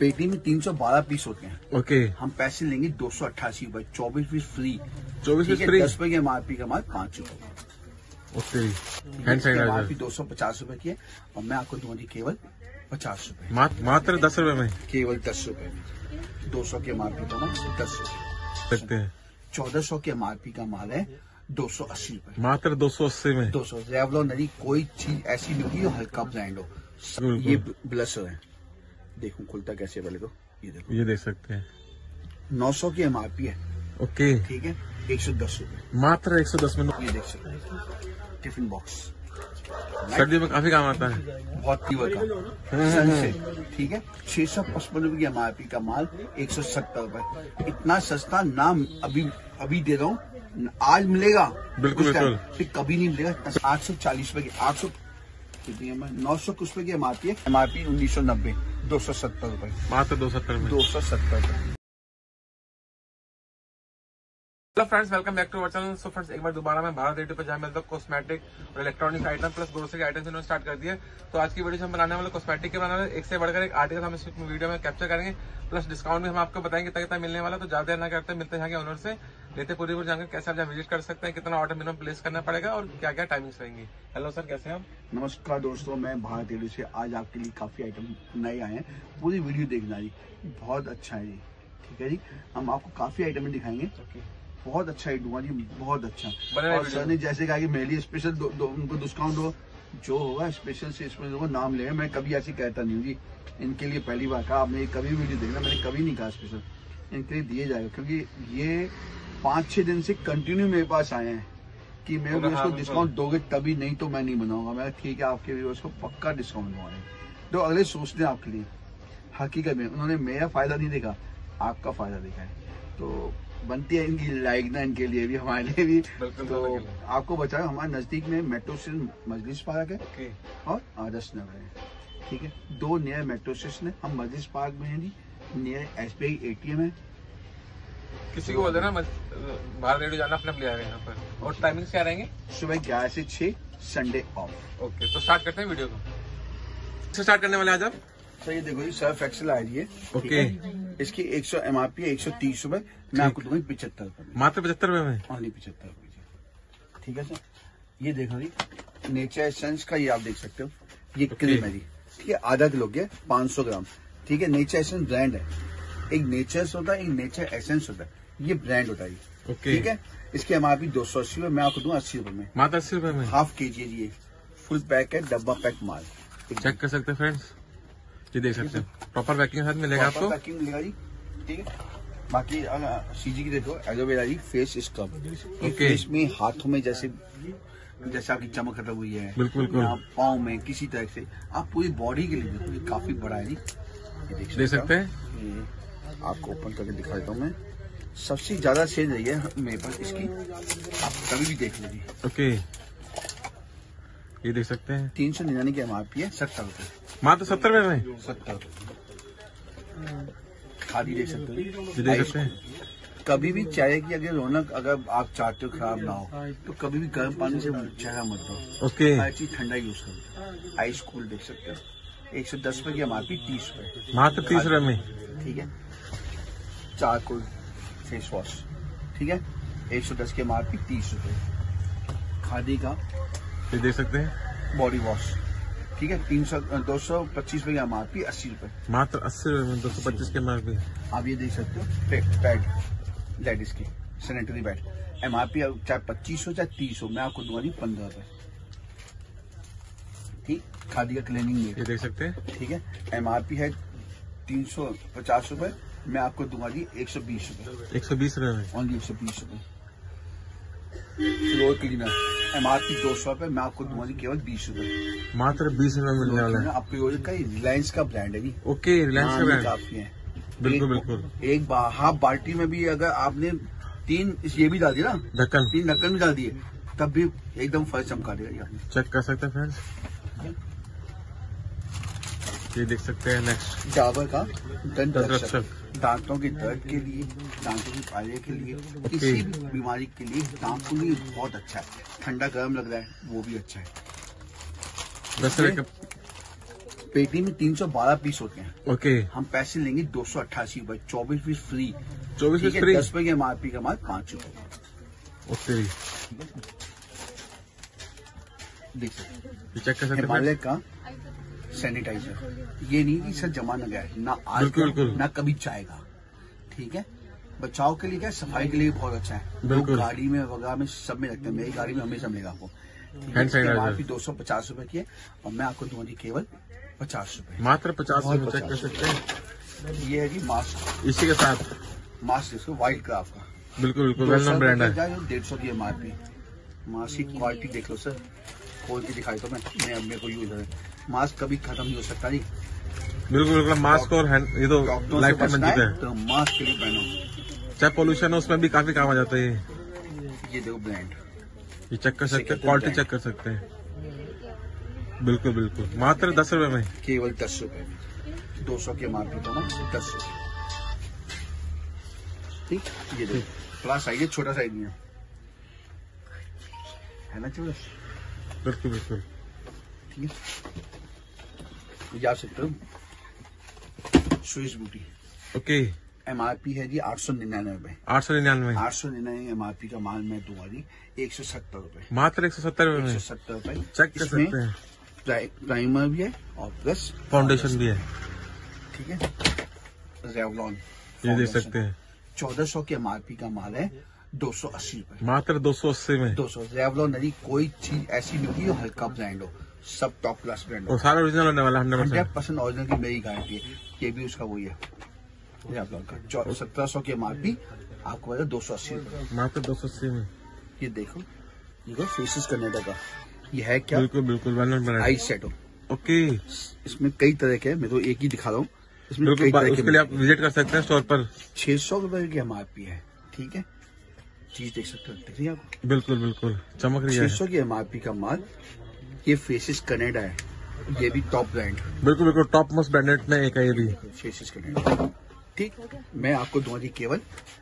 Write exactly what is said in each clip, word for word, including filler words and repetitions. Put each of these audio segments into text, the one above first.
पेटी में तीन सौ बारह पीस होते हैं। ओके, हम पैसे लेंगे दो सौ अट्ठासी रूपए, चौबीस पीस फ्री। चौबीस पीस फ्री, दस रुपए की एमआरपी का माल पाँच रूपए। ओके, हैंड सैनिटाइजर दो सौ पचास रूपए की है और मैं आपको दूंगी केवल पचास रूपए, मात्र दस रूपए में, केवल दस रूपए में। दो सौ के एमआरपी का माल दस रूपए सकते हैं। चौदह सौ के एमआरपी का माल है दो सौ अस्सी रूपए, मात्र दो सौ अस्सी में। दो सौ रेवलॉन नहीं, कोई चीज ऐसी नहीं होगी जो हल्का ब्रांड हो। ये ब्लशर है, देखो खुलता कैसे पहले तो ये देखो, ये देख सकते हैं। नौ सौ की एमआरपी है। ओके, ठीक है, एक सौ दस रूपए, मात्र एक सौ दस में। ये देख सकते हैं, टिफिन बॉक्स, सर्दियों में काफी काम आता है, बहुत पीवर का सन से। ठीक है, छह सौ पचपन रूपये की एमआरपी का माल एक सौ सत्तर रूपए। इतना सस्ता ना अभी अभी दे रहा हूँ, आज मिलेगा बिल्कुल बिल्कुल, फिर कभी नहीं मिलेगा। आठ सौ चालीस रूपए की, आठ सौ कितनी है, नौ सौ कुछ रूपये की एमआरपी है। एमआरपी उन्नीस सौ नब्बे, दो सौ सत्तर रूपये, मात्र दो सौ सत्तर में, दो सौ सत्तर रूपये। Hello friends, welcome back to our channel. So friends, एक बार दोबारा मैं भारत रेडियो पर जहाँ मिलता हूँ कॉस्मेटिक और electronic item plus grocery items इन्होंने स्टार्ट कर दिया। तो आज की वीडियो से हम बनाने वाले कॉस्मेटिक के बनाने वाले एक से बढ़कर एक आर्टिकल हम इस वीडियो में कैप्चर करेंगे, प्लस डिस्काउंट भी हम आपको बताएंगे कितना कितना मिलने वाला। तो ज्यादा देर ना करते मिलते हैं ओनर से, लेते पूरी पूरी जानकर कैसे आप जहाँ विजिट कर सकते हैं, कितना ऑर्डर मिनिमम प्लेस करना पड़ेगा और क्या क्या टाइमिंग्स रहेंगी। हेलो सर, कैसे हैं आप? नमस्कार दोस्तों, मैं भारत रेडियो से आज आपके लिए काफी आइटम नए आए हैं। पूरी वीडियो देखना जी, बहुत अच्छा है जी। ठीक है जी, हम आपको काफी आइटम दिखाएंगे। बहुत अच्छा है दूंगा जी, बहुत अच्छा। और सर ने जैसे कहा कि मेरे लिए स्पेशल दो, दो, उनको डिस्काउंट दो, जो होगा स्पेशल से स्पेशल को नाम लेगा। मैं कभी ऐसे कहता नहीं हूँ जी, इनके लिए पहली बार कहा। आपने कभी वीडियो देखना, मैंने कभी नहीं कहा स्पेशल, इनके लिए दिए जाएगा। क्योंकि ये पाँच छह दिन से कंटिन्यू मेरे पास आए हैं कि मेरे को इसको डिस्काउंट दोगे तभी, नहीं तो मैं नहीं बनाऊंगा। मैं ठीक है, आपके व्यूअर्स को पक्का डिस्काउंट दूंगा। तो अगले सोचते हैं आपके लिए, हकीकत में उन्होंने मेरा फायदा नहीं देखा, आपका फायदा देखा है। तो बनती है इनकी लाइक ना, इनके लिए भी हमारे लिए भी। तो आपको बताओ, हमारे नजदीक में मेट्रो स्टेशन मजलिस पार्क है और आदर्श नगर है। ठीक है, दो नियर मेट्रो स्टेशन है। हम मजलिस पार्क में हैं जी, नियर एसबीआई एटीएम है। किसी को बोल देना बाहर रेडियो जाना, अपने ले आ रहे हैं यहाँ पर। और टाइमिंग क्या रहेंगे? सुबह ग्यारह से छह, संडे ऑफ। ओके, तो स्टार्ट करते हैं वीडियो को। स्टार्ट करने वाले आज आप? सर ये देखो जी, सर्फ एक्सेल आ रही है। ओके, इसकी एक सौ एमआरपी है, एक सौ तीस रूपए। मैं आपको दूंगी पिछहत्तर रूपए, मात्र पचहत्तर रूपए में, ओनली पिछहत्तर रूपए। ठीक है सर, ये देखो जी, नेचर एसेंस का ये आप देख सकते हो, ये क्रीम है जी। ठीक है, आधा किलो के पाँच सौ ग्राम। ठीक है, नेचर एसेंस ब्रांड है। एक नेचर्स होता है, एक नेचर एसेंस होता है, ये ब्रांड होता है। ओके, ठीक है, इसकी एमआरपी दो सौ अस्सी रूपए, मैं आपको दूंगा अस्सी रूपए में, मात्र अस्सी रूपए में। हाफ के जी ये फुल पैक है, डब्बा पैक माल। चेक कर सकते हैं फ्रेंड्स, ये देख सकते हैं, प्रॉपर पैकिंग के साथ मिलेगा आपको। पैकिंग मिलेगा जी। ठीक है, बाकी सीजी की देखो, एलोवेरा जी फेस स्क्रब। फेस में, हाथों में जैसे जैसे आपकी चमक खत्म हुई है, बिल्कुल बिल्कुल, पाँव में, किसी तरह से आप पूरी बॉडी के लिए देखो, ये काफी बड़ा है जी। ये देख सकते हैं, आपको ओपन करके दिखा देता हूँ मैं। सबसे ज्यादा सेल रही है मेरे पास इसकी, आप कभी भी देख लीजिए। ओके, ये देख सकते हैं, तीन सौ निन्यानवे की एमआरपी है, सत्तर रूपए, मात्र सत्तर रूपए में, सत्तर। खादी देख सकते हो, देख सकते हैं। कभी भी चाय की अगर रौनक अगर आप चाहते हो खराब ना हो, तो कभी भी गर्म पानी से चेहरा मत दो। ओके, हर चीज ठंडा यूज करो। आइस कूल देख सकते हो, एक सौ दस रूपए की एमआरपी, तीस रूपए, मात्र तीस रूपए में। ठीक है, चारकोल फेस वॉश। ठीक है, एक सौ दस की एमआरपी, तीस रूपए। खादी का ये देख सकते हैं, बॉडी वॉश। ठीक है, तीन सौ दो सौ पच्चीस रूपए की एमआरपी, अस्सी रूपए, मात्र अस्सी रूपए में, दो सौ पच्चीस के एमआरपी। आप ये देख सकते हो, पैड लेडीज की सैनिटरी पैड, एमआरपी चाहे पच्चीस हो चाहे तीस हो, मैं आपको दूंगा जी पंद्रह रूपए। ठीक, खादी का क्लीनिंग में ये देख सकते हैं। ठीक है, एमआरपी है तीन सौ पचास रूपए, मैं आपको दूंगा जी एक सौ बीस रूपए, एक सौ बीस रूपए में, ओनली एक सौ बीस रूपए। फ्लोर क्लीनर एमआरपी दो सौ रूपए, मैं आपको दूंगा जी केवल बीस रूपए, मात्र बीस रूपए मिलने वाला है। आपको का रिलायंस का ब्रांड है जी। ओके, रिलायंस का ब्रांड काफी है, बिल्कुल बिल्कुल। एक हाफ बाल्टी में भी अगर आपने तीन ये भी डाल दिया ना, ढक्कन, तीन ढक्कन भी डाल दिए, तब भी एकदम फर्स्ट चमका देगा। चेक कर सकते हैं फ्रेंड्स, ये देख सकते हैं। नेक्स्ट, डाबर का दंत रक्षक, दांतों के दर्द के लिए, दांतों की काले के लिए, किसी भी बीमारी के लिए, दांतों के लिए बहुत अच्छा है। ठंडा गर्म लग रहा है वो भी अच्छा है। दस तरह के पेटी में तीन सौ बारह पीस होते हैं। ओके, हम पैसे लेंगे दो सौ अट्ठासी रूपए, चौबीस पीस फ्री। चौबीस पीस फ्री, दस रुपए के एमआरपी का माल पाँच रुपए। ओके, देख सकते चेक कर सकते हैं हिमालय का सैनिटाइजर। ये नहीं कि सर जमा न गया, ना आज बिल्कुल, बिल्कुल। ना कभी जाएगा। ठीक है, बचाव के लिए क्या, सफाई के लिए बहुत अच्छा है। बिल्कुल। गाड़ी में वगैरह में सब में रखते हैं, मेरी गाड़ी में हमेशा मिलेगा आपको। हैंड सैनिटाइजर दो सौ पचास रूपए की है और मैं आपको दूंगी केवल पचास रूपए। मात्र पचास बहुत रुपए, चेक कर पचास सकते हैं। ये है जी मास्क, इसी के साथ मास्क इसको व्हाइट क्राफ्ट का बिल्कुल बिल्कुल वेल नोन ब्रांड है। डेढ़ सौ की एमआरपी। मास्क की क्वालिटी देख लो सर, खोल के दिखाई तो मैं मैं मेरे को यूज है। मास्क कभी खत्म नहीं हो सकता जी। बिल्कुल बिल्कुल, मास्क और हैंड ये तो डॉक्टरों लाइफ से टाइम बचना मंजित है है। तो मास्क के लिए पहनो। चाहे पोल्यूशन हो उसमें भी काफी काम आ जाता है। ये ये देखो ब्रांड, ये चेक कर सकते हैं, Second क्वालिटी brand। चेक कर सकते हैं। बिल्कुल बिल्कुल, मात्र दस रुपए में। केवल दस रुपए में, दो सौ के एमआरपी का ना दस रुपए। ठीक, ये देखो बड़ा साइज है, छोटा साइज नहीं है, है ना छोटा। बिल्कुल बिल्कुल, ठीक है, जा सकते हो। स्विस ब्यूटी ओके, एमआरपी है जी आठ सौ निन्यानवे रुपए। आठ सौ निन्यानवे, आठ सौ निन्यानवे एमआरपी का माल मैं दूंगा जी एक सौ सत्तर रुपए। मात्र एक सौ सत्तर रुपए एक में। सौ सत्तर रुपए। चेक कर इसमें सकते हैं, प्राइ- प्राइमर भी है और प्लस फाउंडेशन भी है। ठीक है, रेवलॉन ये देख सकते हैं, चौदह सौ के एमआरपी का माल है दो सौ अस्सी रुपए। मात्र दो सौ अस्सी में। दो सौ रेवलॉन नहीं, कोई चीज ऐसी नहीं होगी जो हल्का ब्रांड हो, सब टॉप क्लास ब्रांड हो। और सारा ओरिजिनल होने वाला hundred hundred percent. Percent original की मेरी गारंटी है। ये भी उसका वही है रेवलॉन का। सत्रह सौ के एमआरपी आपको बता दो सौ अस्सी रुपए। मात्र दो सौ अस्सी में। ये देखो, ये देखो फेसिस कनाडा का, ये है क्या, बिल्कुल बिल्कुल वेल नोन ब्रांड। आई सेटो। ओके, इसमें कई तरह के हैं, मैं तो एक ही दिखा रहा हूँ। इसमें बिल्कुल, कई बा- तरह उसके लिए आप विजिट कर सकते हैं स्टोर पर। छह सौ रुपए की एमआरपी है। ठीक है, चीज देख सकते हो, दिख रही है आपको, बिल्कुल बिल्कुल चमक रही छह है। सौ की एमआरपी का माल। ये फेसिस कनाडा है, ये भी टॉप ब्रांड, बिल्कुल बिल्कुल, टॉप मोस्ट ब्रांडेड में एक है ये भी। Faces Canada. ठीक, मैं आपको दूंगा जी केवल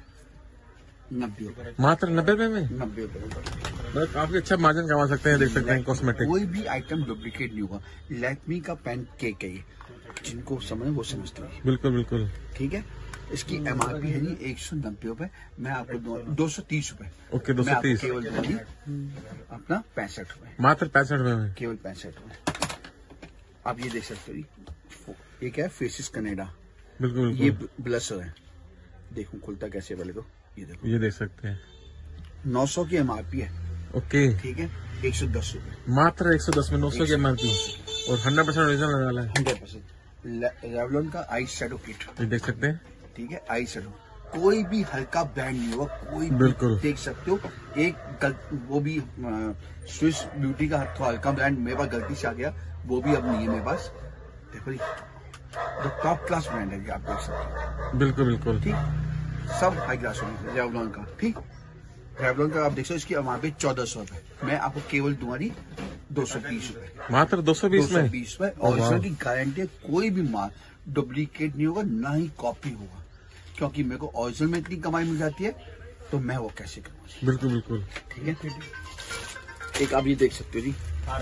नब्बे रुपए। मात्र नब्बे रुपए में, नब्बे रुपए मतलब काफी अच्छा मार्जिन कमा सकते हैं। देख सकते हैं कॉस्मेटिक, कोई भी आइटम डुप्लीकेट नहीं होगा। लैक्मी का पेन केक है ये, जिनको समझ वो समझते हैं। बिल्कुल बिल्कुल, ठीक है, इसकी एमआरपी है जी एक सौ नब्बे रुपए, मैं आपको दो सौ तीस रुपए। ओके, दो मैं सौ आपको तीस, केवल दूंगी अपना पैंसठ रुपए, मात्र पैंसठ रुपए में। केवल पैंसठ रुपए। आप ये देख सकते हो जी, ये क्या है, फेसिस कनाडा। बिल्कुल ये बिल्कुल, ब्लशर है, देखो खुलता कैसे पहले तो, ये देखो ये देख सकते हैं। नौ सौ की एमआरपी है। ओके, ठीक है, एक सौ दस रुपए, मात्र एक सौ दस में नौ सौ की एमआरपी और हंड्रेड परसेंट ओरिजिनल होने वाला है। Hundred percent. रेवलॉन का आई शेडो किट। ये देख सकते हैं, ठीक है, आई शेडो, कोई भी हल्का ब्रांड नहीं होगा, कोई भी बिल्कुल। देख सकते हो। एक गल, वो भी स्विस ब्यूटी का थोड़ा हल्का ब्रांड मेरे पास गलती से आ गया, वो भी अब नहीं है मेरे पास। देखो जी, जो टॉप क्लास ब्रांड है, आप देख सकते हो। बिल्कुल बिल्कुल, ठीक, सब हाई क्लास होंगे रेवलॉन का। ठीक, रेवलॉन का आप देख सकते हो, इसकी एमआरपी चौदह सौ रुपए, मैं आपको केवल दूंगा जी दो सौ बीस रुपए। मात्र दो सौ दो बीस सौ में। बीस रुपए, वाह। और इसकी गारंटी है, कोई भी माल डुप्लीकेट नहीं होगा, ना ही कॉपी होगा, क्योंकि मेरे को ओरिजिनल में इतनी कमाई मिल जाती है, तो मैं वो कैसे करूँगा। बिल्कुल बिल्कुल, ठीक है, एक आप ये देख सकते हो जी,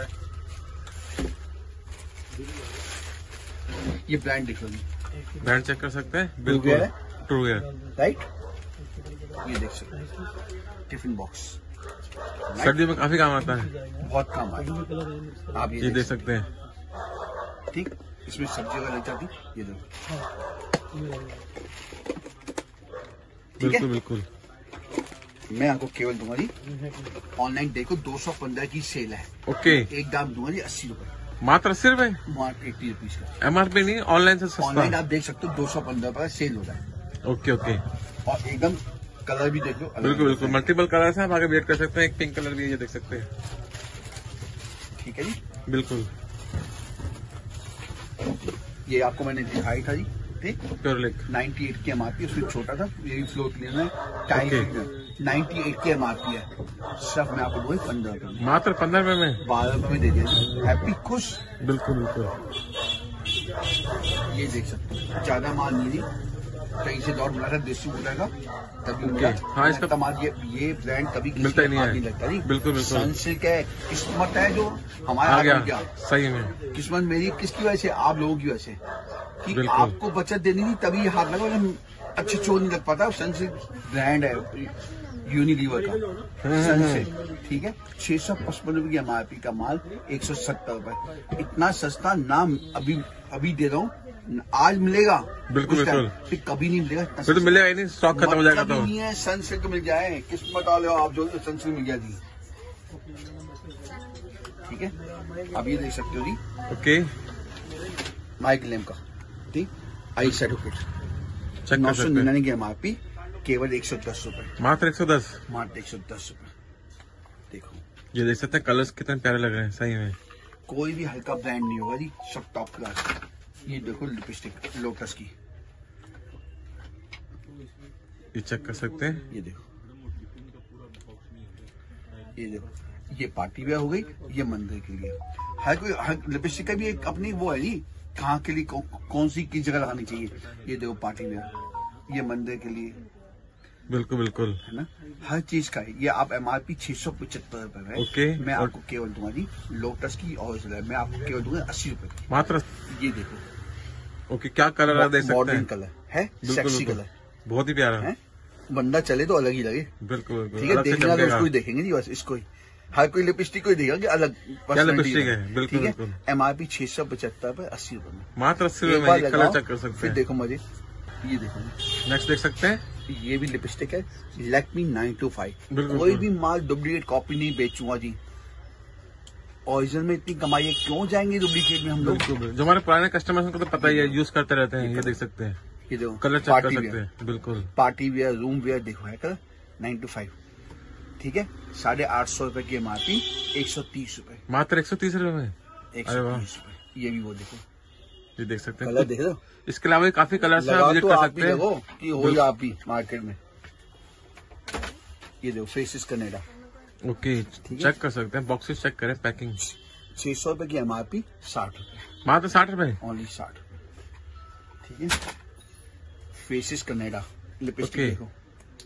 ये ब्रांड देख लो जी, ब्रांड चेक कर सकते हैं। True बिल्कुल Wear है? ट्रू वेयर, राइट, ये देख सकते हो, टिफिन बॉक्स, सर्दियों में काफी काम आता है। बहुत काम आएगा। आप ये, ये देख सकते हैं, ठीक, इसमें सब्जी वगैरह लग जाती, ये देखो। ठीक है, बिल्कुल बिल्कुल, मैं आपको केवल दूंगा जी, ऑनलाइन देखो दो सौ पंद्रह की सेल है, ओके, एक दाम दूंगा जी अस्सी रुपए, मात्र अस्सी रुपए, मार्केट एट्टी रुपीज का। एमआरपी नहीं, ऑनलाइन से ऑनलाइन सस्ता। आप देख सकते हो दो सौ पंद्रह पर सेल हो रहा है, ओके ओके, और एकदम कलर भी देख लो, अलग बिल्कुल अलग बिल्कुल, है। मल्टीपल कलर है, आप आगे वेट कर सकते हैं। एक पिंक कलर भी है, ये देख सकते हैं। ठीक है जी, बिल्कुल ये आपको मैंने दिखाई था जी, ठीक, प्योर लिक, अट्ठानवे की एमआरपी, उसमें छोटा था, ये भी फ्लोर क्लीनर है, टाइम अट्ठानवे की एमआरपी है, सिर्फ मैं आपको दूंगा पंद्रह रुपए में, मात्र पंद्रह रुपए में। बारह रुपए में दे दिया। हैप्पी खुश, बिल्कुल बिल्कुल, ये देख सकते हो, ज्यादा माल नहीं, कहीं से दौड़ बुलाकर डिस्ट्रीब्यूटर का तभी Okay. मिला। हाँ, इसका- कमाल ये ये ब्रांड कभी किसी मिलता ही के नहीं हाथ है। नहीं लगता जी। बिल्कुल, बिल्कुल। सनसिल्क है, किस्मत है जो हमारे आ हाथ गया में गया। सही में। किस्मत मेरी किसकी वजह से? आप लोगों की वजह से, कि बिल्कुल। आपको बचत देनी थी तभी ये हाथ लगा, वरना अच्छे चोर नहीं लग पाता। सनसिल्क ब्रांड है यूनिलीवर का सनसिल्क, ठीक है। छह सौ पचपन रुपए की एमआरपी का माल एक सौ सत्तर रुपए, इतना सस्ता नाम अभी अभी दे रहा हूँ। आज मिलेगा बिल्कुल, उस टाइम, बिल्कुल। फिर कभी नहीं मिलेगा इतना फिर तो सस्ता। मिलेगा ही नहीं, स्टॉक खत्म हो जाएगा मतलब तो। ही नहीं है, सनसिल्क मिल जाए, किस्मत वाले हो आप जो तो सनसिल्क मिल जाती है, ठीक है। अब ये देख सकते हो जी, ओके, माइक लैम्प का, ठीक, आई सर्टिफिकेट, चेक नौ कर सौ सकते हैं। निन्यानवे की एमआरपी, केवल एक सौ दस रूपए, मात्र एक सौ दस। मात्र एक सौ दस रूपए। देखो ये देख सकते हैं कलर्स कितने प्यारे लग रहे हैं सही में। कोई भी हल्का ब्रांड नहीं होगा जी, सब टॉप क्लास। ये देखो लिपस्टिक लोटस की, ये चेक कर सकते हैं। ये देखो, ये देखो, ये पार्टी वेयर हो गई, ये मंदिर के लिए। हर कोई हर लिपस्टिक का भी एक अपनी वो है जी, कहाँ के लिए कौ, कौन सी किस जगह लगानी चाहिए। ये देखो पार्टी वेयर, ये मंदिर के लिए, बिल्कुल बिल्कुल। है ना, हर चीज का है। ये आप एमआरपी छह सौ पचहत्तर रुपए है, ओके। मैं और- आपको केवल दूंगा जी लोटस की ओरिजिनल है, मैं आपको केवल दूंगा अस्सी रुपए की। मात्र। ये देखो ओके, क्या कलर है देख सकते मॉडर्न हैं। कलर है, बिल्कुल सेक्सी बिल्कुल, कलर बहुत ही प्यारा। है, बंदा चले तो अलग ही लगे, बिल्कुल बिल्कुल, ठीक है। अलग से देखने वाले चमकेगा। उसको ही देखेंगे जी, बस इसको ही। हर कोई लिपस्टिक को ही देखेगा कि अलग personality लिपस्टिक है, बिल्कुल, ठीक है। बिल्कुल। एमआरपी छह सौ पचहत्तर पे अस्सी रुपए में, मात्र अस्सी एक रुपए बार में ये लगाओ, कलर चेक कर सकते फिर हैं। देखो मजे। ये देखो जी, नेक्स्ट देख सकते हैं। ये भी लिपस्टिक है, लैक्मी नाइन टू फाइव। बिल्कुल, कोई बिल्कुल। भी माल डुप्लीकेट कॉपी नहीं बेचूंगा जी, ओरिजिनल में इतनी कमाई है, क्यों जाएंगे डुप्लीकेट में हम लोग। बिल्कुल बिल्कुल। जो हमारे पुराने कस्टमर्स उनको तो पता ही है, यूज करते रहते हैं। ये देख सकते हैं, ये देखो कलर चेक कर पार्टी सकते वेयर, हैं। बिल्कुल पार्टी वेयर, रूम वेयर, देखो है कलर नाइन टू फाइव, ठीक है। साढ़े आठ सौ रुपए की एमआरपी, एक सौ तीस रुपए, मात्र एक सौ तीस रुपए में। एक अरे सौ वाह। तीस रुपए। ये भी वो देखो ये देख सकते हैं। कलर, देख रहे हो, इसके अलावा भी काफी कलर्स हैं, आप लगाओ विजिट तो कर आप सकते भी हैं। लगो कि हो या आप भी मार्केट में। ये देखो फेसिस कनेडा, ओके, है। चेक कर सकते हैं, बॉक्सेस चेक करें, पैकिंग। छह सौ रुपए की एमआरपी, साठ रुपए, मात्र साठ रुपए। ओनली साठ रुपए, ठीक है। Faces Canada lipstick Okay. देखो,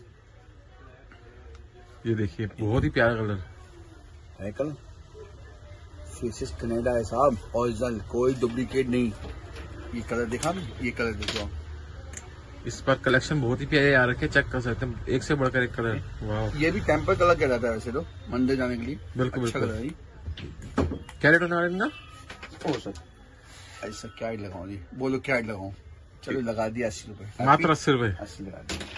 ये देखिए, बहुत ही प्यारा कलर। है कलर, फेसिस कनेडा है साहब, ओरिजिनल, कोई डुप्लीकेट नहीं। ये कलर दिखा ना, ये कलर देखो आप। इस पर कलेक्शन बहुत ही प्यारे आ रखे, चेक कर सकते हैं, एक से बढ़कर एक कलर। वाह, ये भी टेम्पर कलर का रहता है वैसे तो, मंदिर जाने के लिए बिल्कुल, अच्छा बिल्कुल। कलर है जी। क्या रेट होने वाला है इनका? ओ सर, ऐसा क्या ऐड लगाऊं जी, बोलो क्या ऐड लगाऊं। चलो लगा दिया अस्सी रुपए, मात्र अस्सी रुपए। अस्सी लगा दिया।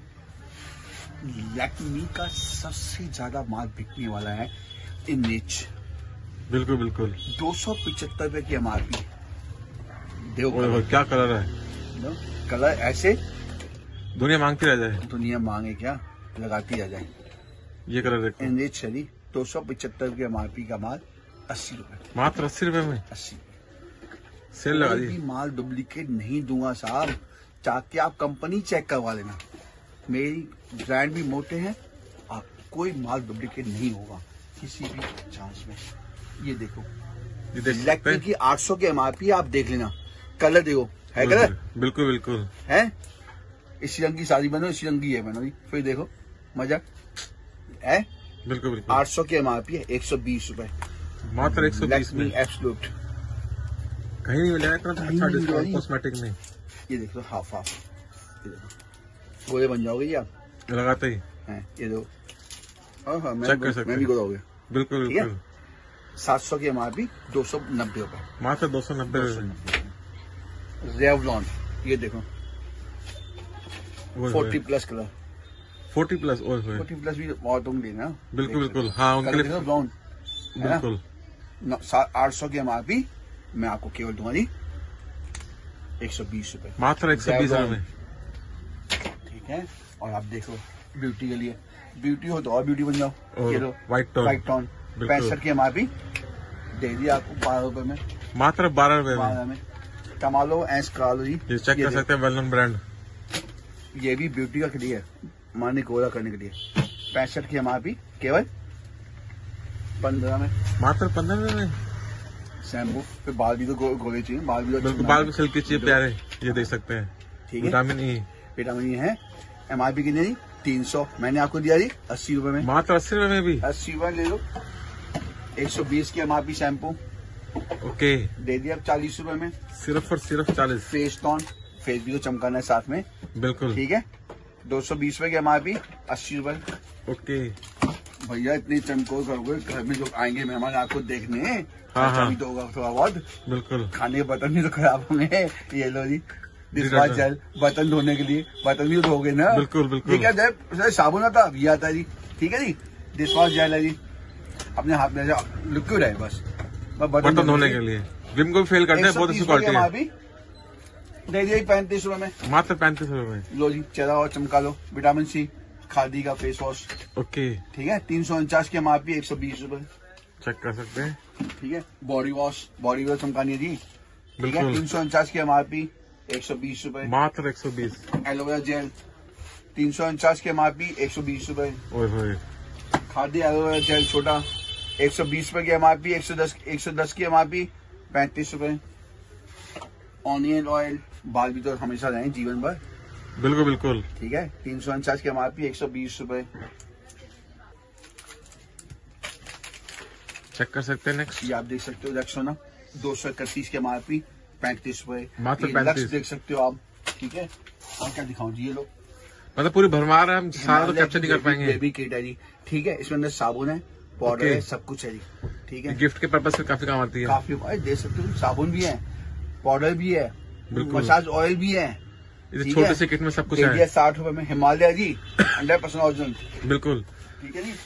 लैक्मी का सबसे ज्यादा माल बिकने वाला है इमेज, बिल्कुल बिल्कुल। दो सौ पिछहत्तर रुपए की एमआरपी। देखो ओए होए, क्या कलर है, कलर, कलर ऐसे दुनिया मांगती रह जाए। दुनिया मांगे क्या, लगाती आ जाए। ये कलर देखो, इमेज चली दो सौ पिछहत्तर की एमआरपी का माल अस्सी रुपए, मात्र अस्सी रुपए में अस्सी। सेल लगा कोई दी। भी माल डुप्लीकेट नहीं दूंगा साहब, चाहे आप कंपनी चेक करवा लेना, मेरी ब्रांड भी मोटे हैं, आप कोई माल डुप्लीकेट नहीं होगा किसी भी चांस में। ये देखो ये देख सकते लैक्मी हैं। की आठ सौ की एमआरपी, आप देख लेना, कलर देखो, है कलर, बिल्कुल बिल्कुल। है। इसी रंग की साड़ी बनो, इसी रंग की है बनो, फिर देखो मजा है। बिल्कुल बिल्कुल, आठ सौ की एमआरपी है, एक सौ बीस रूपए, मात्र एक सौ बीस में। Lakme absolute. कहीं नहीं मिलेगा इतना कहीं अच्छा नहीं डिस्काउंट मिलेगा। कॉस्मेटिक में। ये देखो हाफ हाफ, ये देखो गोले बन जाओगे ये आप, लगाते ही, हैं ये दो। हाँ हाँ, मैं चेक कर सकते मैं भी हैं। गोला हो गया। बिल्कुल ठीक है? बिल्कुल। सात सौ की एमआरपी, दो सौ नब्बे रुपए, मात्र दो सौ नब्बे दो सौ रुपए। नब्बे। रेवलॉन, ये देखो forty plus colour, forty plus. ओए होए, फोर्टी प्लस भी औरतों के लिए ना। बिल्कुल बिल्कुल। हाँ, उनके लिए ब्राउन, बिल्कुल। आठ सौ की एमआरपी, मैं आपको केवल दूंगा जी एक सौ बीस रुपए, मात्र एक सौ बीस रुपए में। ठीक है। और आप देखो ब्यूटी के लिए, ब्यूटी हो तो और ब्यूटी बन जाओ। और ये लो व्हाइट टोन, व्हाइट टोन, बिल्कुल। पैंसठ की एमआरपी, दे दी आपको बारह रुपए में, मात्र बारह रुपए में। बारह में कमा लो, ऐस करा लो जी। ये चेक ये कर देखो, सकते हैं, वेल नोन ब्रांड। ये भी ब्यूटी का के लिए है, माने गोरा करने के लिए। पैंसठ की एमआरपी, केवल पंद्रह में। मात्र पंद्रह रुपए में। शैम्पू, फिर बाल भी तो गो, गोरे चाहिए, बाल भी तो अच्छे बिल्कुल, बनाने। बाल भी सिल्की चाहिए, प्यारे। ये देख सकते हैं, ठीक है। Vitamin E. विटामिन ई है। एमआरपी कितनी जी? तीन सौ। मैंने आपको दिया जी अस्सी रुपए में। मात्र अस्सी रुपए में भी? अस्सी रुपए ले लो। एक सौ बीस की एमआरपी शैम्पू ओके दे दिया चालीस रुपए में। सिर्फ और सिर्फ चालीस। फेस टॉन, फेस भी तो चमकाना है साथ में। बिल्कुल ठीक है, दो सौ बीस रुपए की एमआरपी, अस्सी रुपए। ओके भैया इतनी चमकोर करोगे, घर में जो आएंगे मेहमान आपको देखने, हाँ, हाँ। तो होगा थोड़ा बहुत। बिल्कुल। खाने के बर्तन भी तो खराब होंगे। ये लो जी डिशवॉश जेल, बर्तन धोने के लिए। बर्तन भी धोगे ना? बिल्कुल बिल्कुल। ठीक है, जब साबुन आता है ये आता है जी। ठीक है जी, डिशवॉश जेल है जी, अपने हाथ में लिक्विड है बस बर्तन धोने के लिए। विम को भी फेल करते हैं, बहुत अच्छी क्वालिटी है। दे दिए पैंतीस रुपए में। मात्र पैंतीस रुपए में। लो जी, चेहरा और चमका लो। विटामिन सी खादी का फेस वॉश। ओके ठीक है, तीन सौ उनचास की एमआरपी, एक सौ बीस रूपये। चेक कर सकते हैं। ठीक है, बॉडी वॉश, बॉडी वॉश चमकानी है जी। ठीक है, बिल्कुल। तीन सौ उनचास की एमआरपी, एक सौ बीस रूपये। मात्र एक सौ बीस। एलोवेरा जेल, तीन सौ उनचास की एमआरपी, एक सौ बीस रूपये। ओए होए। खादी एलोवेरा जेल छोटा, एक सौ बीस रूपये की एमआरपी, एक सौ दस एक सौ दस की एमआरपी, पैंतीस रूपये। ऑनियन ऑयल, बाल भी तो हमेशा रहें जीवन भर। बिल्कुल बिल्कुल। ठीक है, तीन सौ उनचास की एमआरपी, एक सौ बीस रूपये। चेक कर सकते हैं। नेक्स्ट ये आप देख सकते हो रेक्सोना, दो सौ इकतीस के एमआरपी, पैंतीस रूपये। मात्र ये पैंतीस। लक्स देख सकते हो आप। ठीक है, और क्या दिखाऊं जी, ये लोग मतलब पूरी भरमार है, हम सारा तो कैप्चर नहीं कर पाएंगे। बेबी किट है जी। ठीक है, इसमें अंदर साबुन है, पाउडर Okay. है, सब कुछ है जी। ठीक है, गिफ्ट के पर्पज से काफी काम आती है। काफी भाई दे सकते हो, साबुन भी है, पाउडर भी है, बिल्कुल। मसाज ऑयल भी है। इस ठीक छोटे है? से किट में सब कुछ दे दिया है। साठ रुपए में। हिमालय जी, हंड्रेड परसेंट ओरिजिनल। बिल्कुल। ठीक है जी,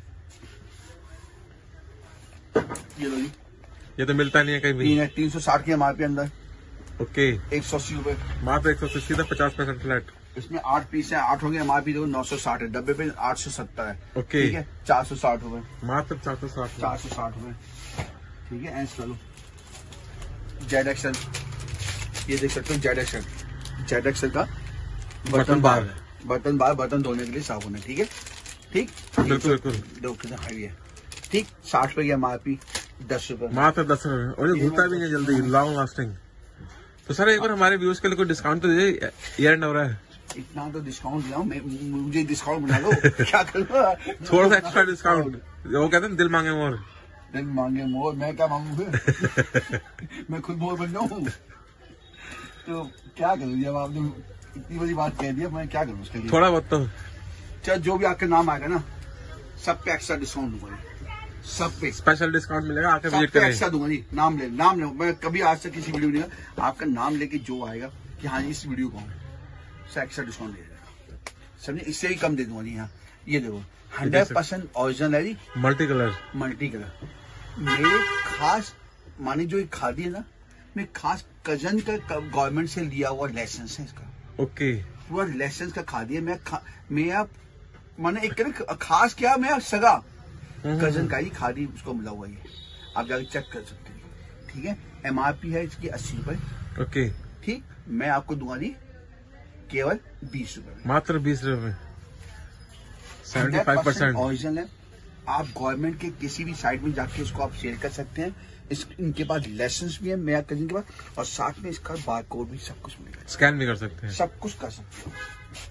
ये लो जी, ये तो मिलता नहीं है कहीं भी। तीन है, तीन सौ साठ की एमआरपी अंदर, ओके एक सौ अस्सी रूपये। मात्र एक सौ अस्सी सीधा पचास परसेंट फ्लैट। इसमें आठ पीस है, आठ होंगे एमआरपी देखो नौ सौ साठ है, डब्बे पे आठ सौ सत्तर है। ओके। ठीक है, चार सौ साठ रूपये, मात्र चार सौ साठ। चार सौ साठ रूपये। ठीक है, ऐसे चलो। जेड एक्सल, ये देख सकते हो जेड एक्सल, जेड एक्सल का बर्तन बार, बर्तन बार, बर्तन धोने के लिए साबुन है। ठीक है, ठीक, बिल्कुल बिल्कुल। दो कितना हाई है। ठीक, साठ रुपए की एमआरपी, दस रुपए। मात्र दस रुपए, और ये घूमता भी नहीं जल्दी, लॉन्ग लास्टिंग। तो सर एक बार हमारे व्यूज के लिए कोई डिस्काउंट तो दीजिए, ईयर एंड हो रहा है। इतना तो डिस्काउंट दिलाओ, मैं मुझे डिस्काउंट बना लो। क्या करूँ, थोड़ा सा एक्स्ट्रा डिस्काउंट। वो कहते हैं दिल मांगे मोर। दिल मांगे मोर, मैं क्या मांगू फिर? मैं खुद मोर बन जाऊँ तो क्या करूँ? जब आपने इतनी बड़ी बात कह दी, मैं क्या करूँ उसके लिए? थोड़ा बहुत तो चाहे जो भी आपका नाम आएगा ना, सब पे एक्स्ट्रा डिस्काउंट दूंगा, सब पे स्पेशल डिस्काउंट मिलेगा, आके सब विजिट पे करें। एक्स्ट्रा दूंगा जी। नाम ले, नाम ले, मैं कभी आज तक किसी वीडियो में नहीं, आपका नाम लेके जो आएगा कि हाँ इस वीडियो को से एक्स्ट्रा डिस्काउंट दे देगा, समझे? इससे ही कम दे दूंगा जी। यहाँ ये देखो, हंड्रेड परसेंट ओरिजिनल है जी, मल्टी कलर। Multi colour. मेरे खास माने जो ये खादी है ना, मेरे खास कजन का गवर्नमेंट से लिया हुआ लाइसेंस है इसका। ओके। पूरा लाइसेंस का खादी है। मैं खा, मैं आप माने एक तरह खास क्या, मैं सगा कजन का ही खादी उसको मिला हुआ है, आप जाके चेक कर सकते हैं। ठीक है, एमआरपी है इसकी अस्सी रुपए। ओके। ठीक, मैं आपको दूंगा जी केवल बीस रुपए में। मात्र बीस रुपए। सेवेंटी फाइव परसेंट ओरिजिनल है। आप गवर्नमेंट के किसी भी साइट में जाके इसको आप सेल कर सकते हैं। इस इनके पास लाइसेंस भी है मेरा कजिन के पास, और साथ में इसका बार कोड भी, सब कुछ मिलेगा, स्कैन भी कर सकते हैं, सब कुछ कर सकते हैं।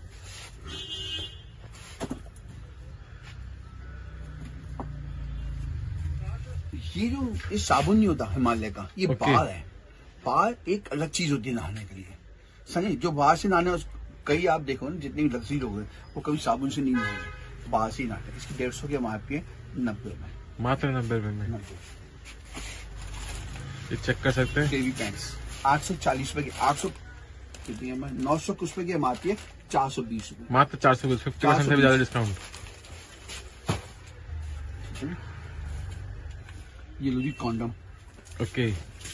ये जो ये साबुन नहीं होता हिमालय का, ये Okay. बार है। बार एक अलग चीज होती है नहाने के लिए, समझे? जो बाहर से नहाने, कई आप देखो ना जितने भी लग्जरी लोग हैं वो कभी साबुन से नहीं नहाएंगे, बाहर से ही नहाते। इसकी डेढ़ सौ की एमआरपी है, नब्बे रुपए। मात्र नब्बे रुपए में। नब्बे ये चेक कर सकते हैं। केवी पैंट्स आठ सौ चालीस रुपए की, आठ सौ कितनी है, नौ सौ कुछ रुपए की एमआरपी है, चार सौ बीस रुपए। मात्र चार सौ बीस, फिफ्टी परसेंट से भी ज्यादा डिस्काउंट। ये लो जी कॉन्डम, ओके।